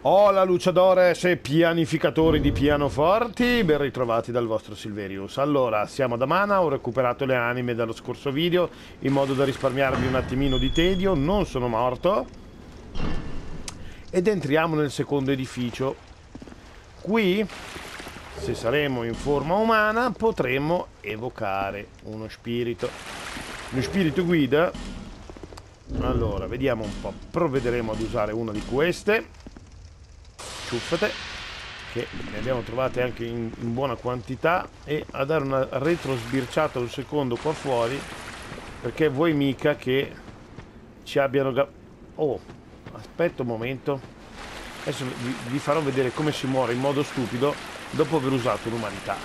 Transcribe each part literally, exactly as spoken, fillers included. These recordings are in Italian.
Hola luciadores e pianificatori di pianoforti, ben ritrovati dal vostro Silverius. Allora, siamo ad Amana, ho recuperato le anime dallo scorso video in modo da risparmiarvi un attimino di tedio, non sono morto. Ed entriamo nel secondo edificio. Qui, se saremo in forma umana, potremo evocare uno spirito. Uno spirito guida. Allora, vediamo un po', provvederemo ad usare una di queste. Ciuffate, che ne abbiamo trovate anche in, in buona quantità, e a dare una retro sbirciata un secondo qua fuori, perché vuoi mica che ci abbiano... Oh, aspetta un momento, adesso vi, vi farò vedere come si muore in modo stupido dopo aver usato l'umanità.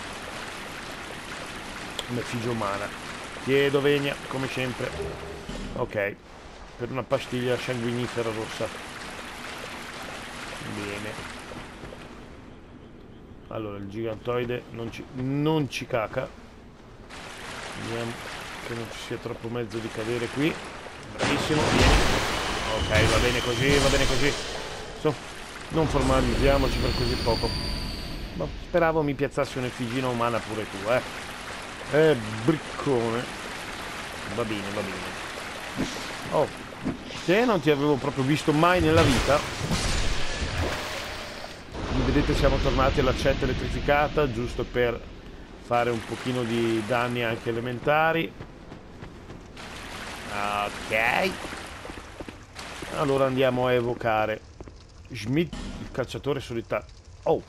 Un'effigie umana. Chiedo venia, come sempre. Ok, per una pastiglia sanguinifera rossa. Bene. Allora il gigantoide non ci, non ci caca. Vediamo che non ci sia troppo mezzo di cadere qui. Bravissimo, vieni. Ok, va bene così, va bene così. So, non formalizziamoci per così poco. Ma speravo mi piazzassi un'effigina umana pure tu, eh. Eh, briccone. Va bene, va bene. Oh, se non ti avevo proprio visto mai nella vita. Vedete, siamo tornati all'accetta elettrificata, giusto per fare un pochino di danni anche elementari. Ok. Allora andiamo a evocare Schmidt, il cacciatore solitario. Oh.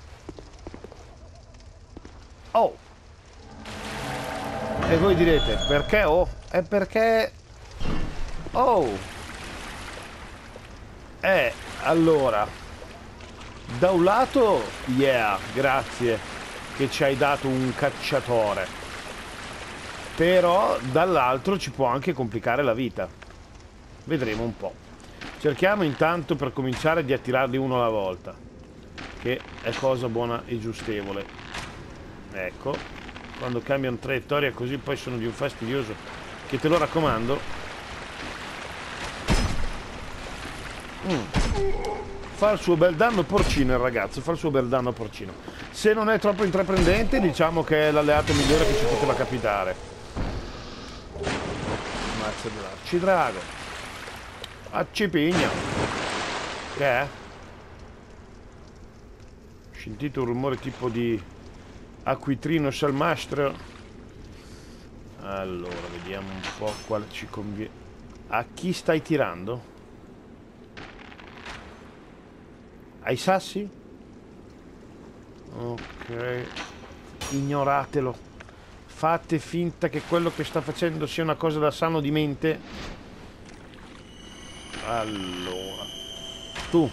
Oh. E voi direte, perché oh? È perché... Oh. Eh, allora... Da un lato, yeah, grazie che ci hai dato un cacciatore, però dall'altro ci può anche complicare la vita. Vedremo un po'. Cerchiamo intanto per cominciare di attirarli uno alla volta, che è cosa buona e giustevole. Ecco, quando cambiano traiettoria così poi sono di un fastidioso, che te lo raccomando. Mm. Fa il suo bel danno porcino il ragazzo, fa il suo bel danno porcino. Se non è troppo intraprendente, diciamo che è l'alleato migliore che ci poteva capitare. Mazza dell'arcidrago. Accipigna. Che è? Ho sentito un rumore tipo di acquitrino salmastro. Allora, vediamo un po' quale ci conviene. A chi stai tirando? Ai sassi? Ok. Ignoratelo. Fate finta che quello che sta facendo sia una cosa da sano di mente. Allora. Tu.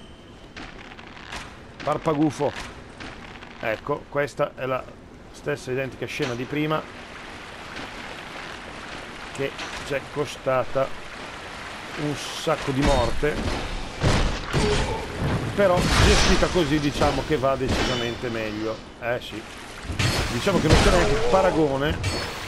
Parpagufo. Ecco, questa è la stessa identica scena di prima, che ci è costata un sacco di morte. Però gestita così diciamo che va decisamente meglio. Eh sì. Diciamo che non c'è neanche paragone.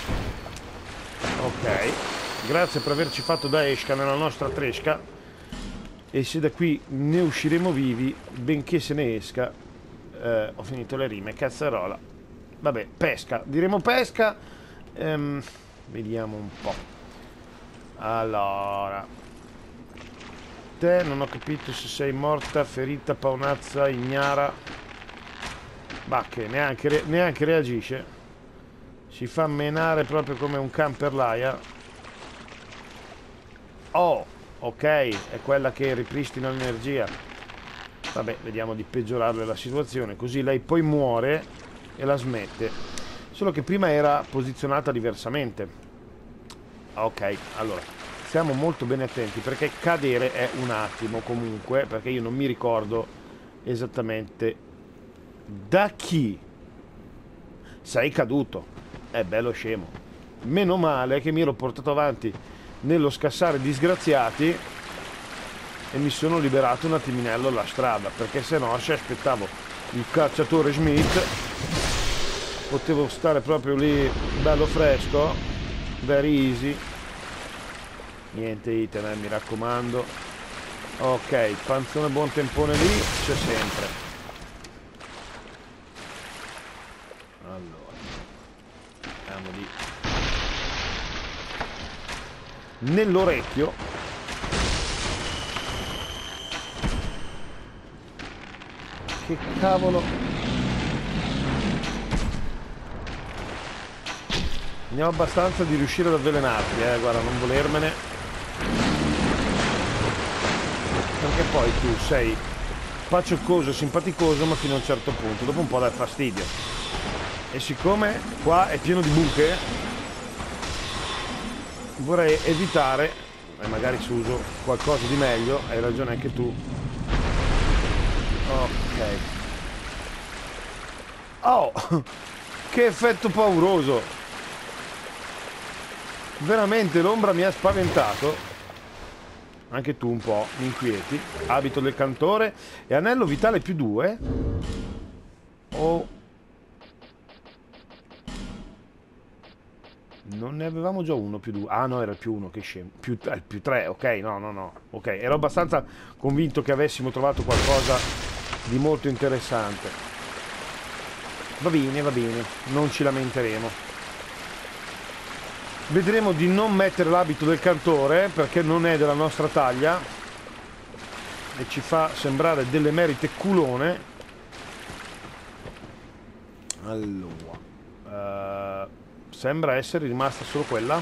Ok. Grazie per averci fatto da esca nella nostra tresca. E se da qui ne usciremo vivi, benché se ne esca. Eh, ho finito le rime, cazzarola. Vabbè, pesca. Diremo pesca. Ehm, vediamo un po'. Allora... Te non ho capito se sei morta, ferita, paonazza, ignara. Bah, che neanche, re neanche reagisce. Si fa menare proprio come un can per l'aia. Oh, ok, è quella che ripristina l'energia. Vabbè, vediamo di peggiorarle la situazione, così lei poi muore e la smette. Solo che prima era posizionata diversamente. Ok, allora... Stiamo molto bene attenti, perché cadere è un attimo comunque, perché io non mi ricordo esattamente da chi sei caduto. È bello scemo. Meno male che mi ero portato avanti nello scassare disgraziati e mi sono liberato un attiminello alla strada, perché se no se aspettavo il cacciatore Schmidt potevo stare proprio lì bello fresco, very easy. Niente item, eh, mi raccomando. Ok, panzone buon tempone lì, c'è sempre. Allora, andiamo di... nell'orecchio. Che cavolo. Ne ho abbastanza di riuscire ad avvelenarti, eh, guarda, non volermene. Perché poi tu sei pacioccoso, simpaticoso, ma fino a un certo punto, dopo un po' dà fastidio. E siccome qua è pieno di buche, vorrei evitare, e magari se uso qualcosa di meglio, hai ragione anche tu. Ok. Oh, che effetto pauroso. Veramente l'ombra mi ha spaventato. Anche tu un po', mi inquieti. Abito del cantore e anello vitale più due. Oh. Non ne avevamo già uno più due. Ah no, era il più uno, che scemo. Più, eh, più tre, ok, no, no, no. Ok, ero abbastanza convinto che avessimo trovato qualcosa di molto interessante. Va bene, va bene, non ci lamenteremo. Vedremo di non mettere l'abito del cantore perché non è della nostra taglia e ci fa sembrare delle merite culone. Allora, uh, sembra essere rimasta solo quella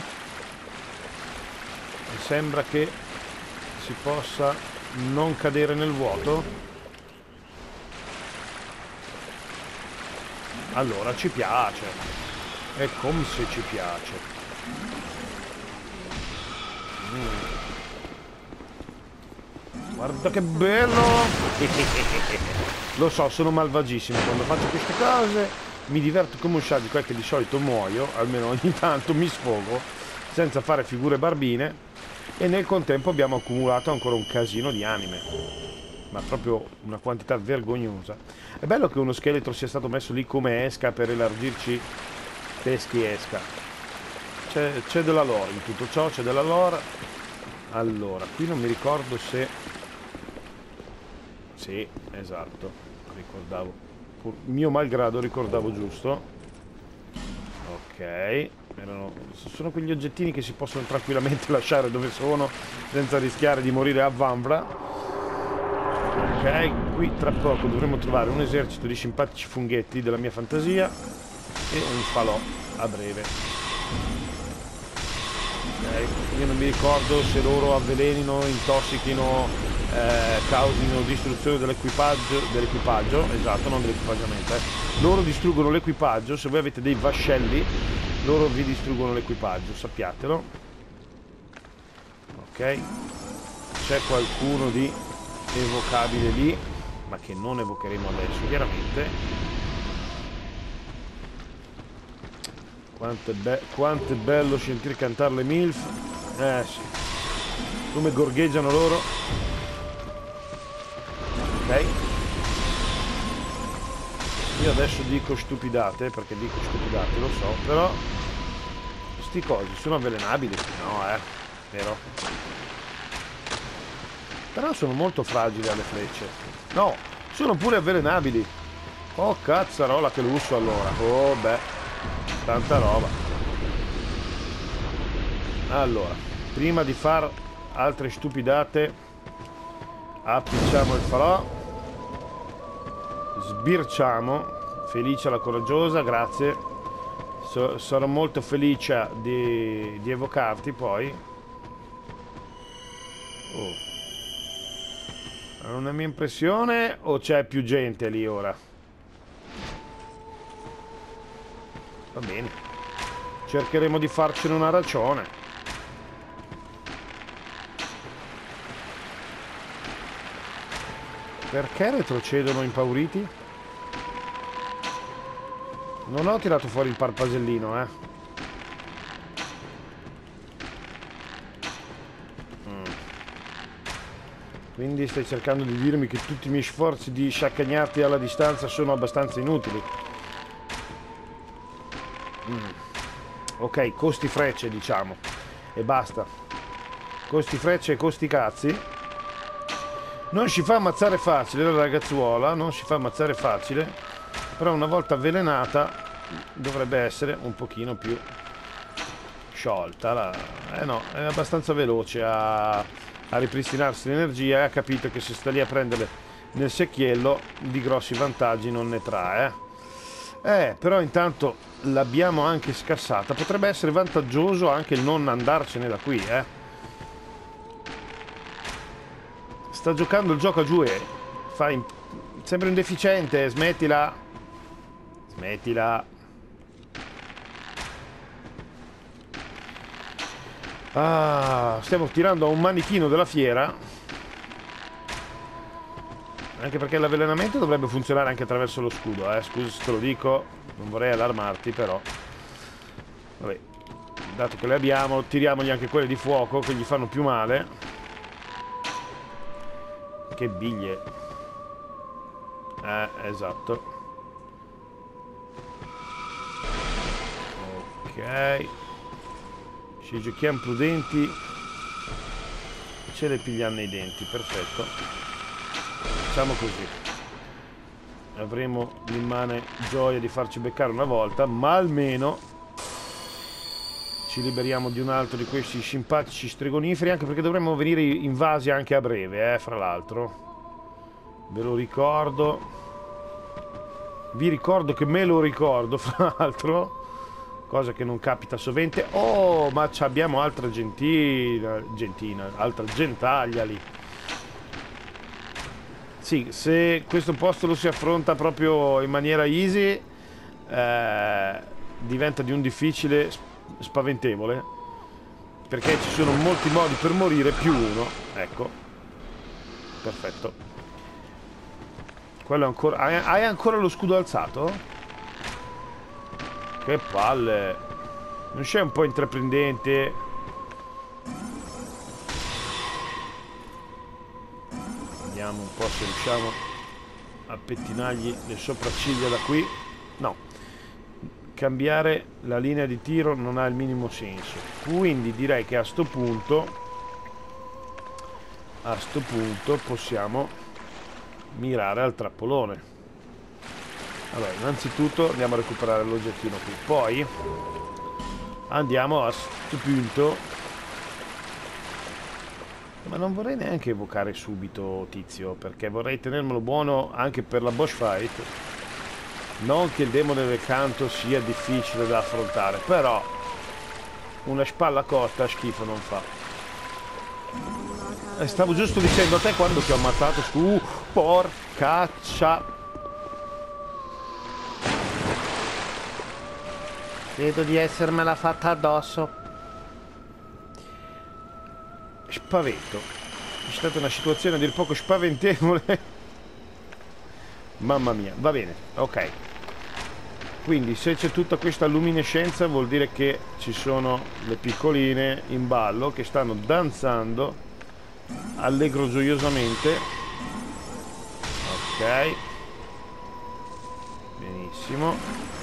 e sembra che si possa non cadere nel vuoto. Allora ci piace, è come se ci piace. Mm. Guarda che bello. Lo so, sono malvagissimo quando faccio queste cose, mi diverto come un sciabico, è che di solito muoio, almeno ogni tanto mi sfogo senza fare figure barbine e nel contempo abbiamo accumulato ancora un casino di anime, ma proprio una quantità vergognosa. È bello che uno scheletro sia stato messo lì come esca per elargirci peschi esca. C'è della lore in tutto ciò, c'è della lore. Allora, qui non mi ricordo se... Sì, esatto, ricordavo. Mio malgrado ricordavo giusto. Ok, erano... sono quegli oggettini che si possono tranquillamente lasciare dove sono senza rischiare di morire a vanvra. Ok, qui tra poco dovremo trovare un esercito di simpatici funghetti della mia fantasia e un falò a breve. Okay. Io non mi ricordo se loro avvelenino, intossichino, eh, causino distruzione dell'equipaggio, dell'equipaggio, esatto, non dell'equipaggiamento, eh. Loro distruggono l'equipaggio, se voi avete dei vascelli, loro vi distruggono l'equipaggio, sappiatelo. Ok, c'è qualcuno di evocabile lì, ma che non evocheremo adesso, chiaramente. Quanto è, be quanto è bello sentire cantare le MILF. Eh sì. Come gorgheggiano loro. Ok. Io adesso dico stupidate, perché dico stupidate, lo so, però sti cosi sono avvelenabili? No, eh. Vero? Però sono molto fragili alle frecce. No, sono pure avvelenabili. Oh cazzarola, che lusso allora. Oh beh. Tanta roba. Allora, prima di far altre stupidate, appicciamo il falò, sbirciamo. Felicia la coraggiosa, grazie. So, sarò molto felice di, di evocarti poi. Oh. È una mia impressione o c'è più gente lì ora? Va bene, cercheremo di farcene una ragione. Perché retrocedono impauriti? Non ho tirato fuori il parpasellino, eh. Mm. Quindi stai cercando di dirmi che tutti i miei sforzi di sciaccagnarti alla distanza sono abbastanza inutili? Mm. Ok, costi frecce diciamo e basta. Costi frecce e costi cazzi. Non si fa ammazzare facile la ragazzuola, non si fa ammazzare facile, però una volta avvelenata dovrebbe essere un pochino più sciolta. La... Eh no, è abbastanza veloce a, a ripristinarsi l'energia e ha capito che se sta lì a prenderle nel secchiello di grossi vantaggi non ne trae. Eh, eh però intanto l'abbiamo anche scassata. Potrebbe essere vantaggioso anche il non andarcene da qui, eh. Sta giocando il gioco a giù e fa in... sembra un deficiente, smettila. Smettila. Ah, stiamo tirando a un manichino della fiera. Anche perché l'avvelenamento dovrebbe funzionare anche attraverso lo scudo, eh. Scusa se te lo dico, non vorrei allarmarti, però vabbè, dato che le abbiamo, tiriamogli anche quelle di fuoco che gli fanno più male. Che biglie. Eh, esatto. Ok. Ci giochiamo prudenti. Ce le pigliamo nei denti, perfetto. Facciamo così. Avremo l'immane gioia di farci beccare una volta, ma almeno ci liberiamo di un altro di questi simpatici stregoniferi, anche perché dovremmo venire invasi anche a breve, eh, fra l'altro. Ve lo ricordo. Vi ricordo che me lo ricordo, fra l'altro. Cosa che non capita sovente. Oh, ma abbiamo altra gentina, gentina, altra gentaglia lì. Sì, se questo posto lo si affronta proprio in maniera easy, eh, diventa di un difficile spaventevole, perché ci sono molti modi per morire più uno. Ecco, perfetto. Quello ancora. Hai, hai ancora lo scudo alzato? Che palle. Non sei un po' intraprendente? Vediamo un po' se riusciamo a pettinargli le sopracciglia da qui. No, cambiare la linea di tiro non ha il minimo senso, quindi direi che a sto punto a sto punto possiamo mirare al trappolone. Allora, innanzitutto andiamo a recuperare l'oggettino qui, poi andiamo a sto punto, ma non vorrei neanche evocare subito Tizio, perché vorrei tenermelo buono anche per la boss fight. Non che il demone del canto sia difficile da affrontare, però una spalla cotta schifo non fa. E stavo giusto dicendo a te quando ti ho ammazzato su, porcaccia. Credo di essermela fatta addosso. Spavento. È stata una situazione a dir poco spaventevole. Mamma mia, va bene, ok. Quindi se c'è tutta questa luminescenza vuol dire che ci sono le piccoline in ballo che stanno danzando allegro gioiosamente. Ok, benissimo.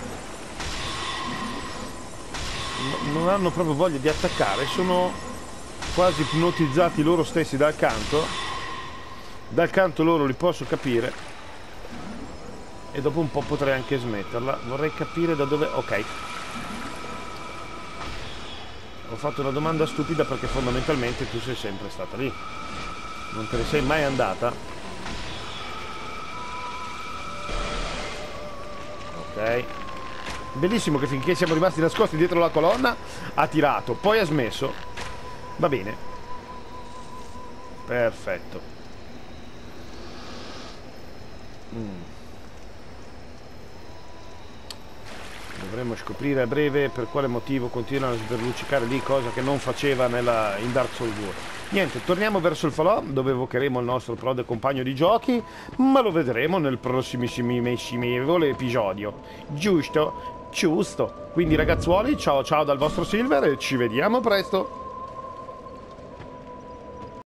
Non hanno proprio voglia di attaccare, sono quasi ipnotizzati loro stessi dal canto. Dal canto loro li posso capire. E dopo un po' potrei anche smetterla. Vorrei capire da dove... Ok. Ho fatto una domanda stupida perché fondamentalmente tu sei sempre stata lì. Non te ne sei mai andata. Ok. Bellissimo che finché siamo rimasti nascosti dietro la colonna ha tirato, poi ha smesso. Va bene. Perfetto. Mm. Dovremmo scoprire a breve per quale motivo continua a sberluccicare lì, cosa che non faceva nella, in Dark Souls due. Niente, torniamo verso il falò dove evocheremo il nostro prode compagno di giochi, ma lo vedremo nel prossimissimo episodio. Giusto? Giusto. Quindi ragazzuoli, ciao ciao dal vostro Silver e ci vediamo presto.